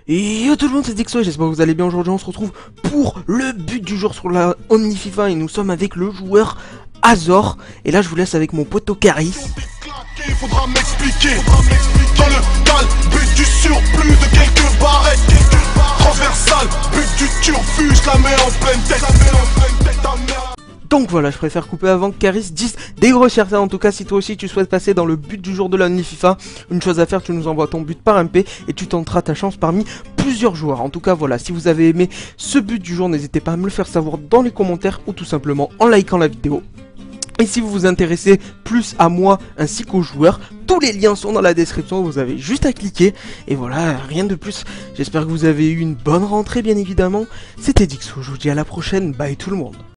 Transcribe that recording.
Et yo tout le monde, c'est Dixo, j'espère que vous allez bien. Aujourd'hui on se retrouve pour le but du jour sur la Only FIFA et nous sommes avec le joueur Azor. Et là je vous laisse avec mon poteau Caris. Faudra m'expliquer. Dans le cal, but du surplus de quelques barrettes. Transversal, but du turfu, je la mets en pleine tête. Donc voilà, je préfère couper avant que Caris dise des gros chertas. En tout cas, si toi aussi tu souhaites passer dans le but du jour de la Only FIFA, une chose à faire, tu nous envoies ton but par MP et tu tenteras ta chance parmi plusieurs joueurs. En tout cas, voilà, si vous avez aimé ce but du jour, n'hésitez pas à me le faire savoir dans les commentaires ou tout simplement en likant la vidéo. Et si vous vous intéressez plus à moi ainsi qu'aux joueurs, tous les liens sont dans la description, vous avez juste à cliquer. Et voilà, rien de plus. J'espère que vous avez eu une bonne rentrée bien évidemment. C'était Dixo, je vous dis à la prochaine, bye tout le monde.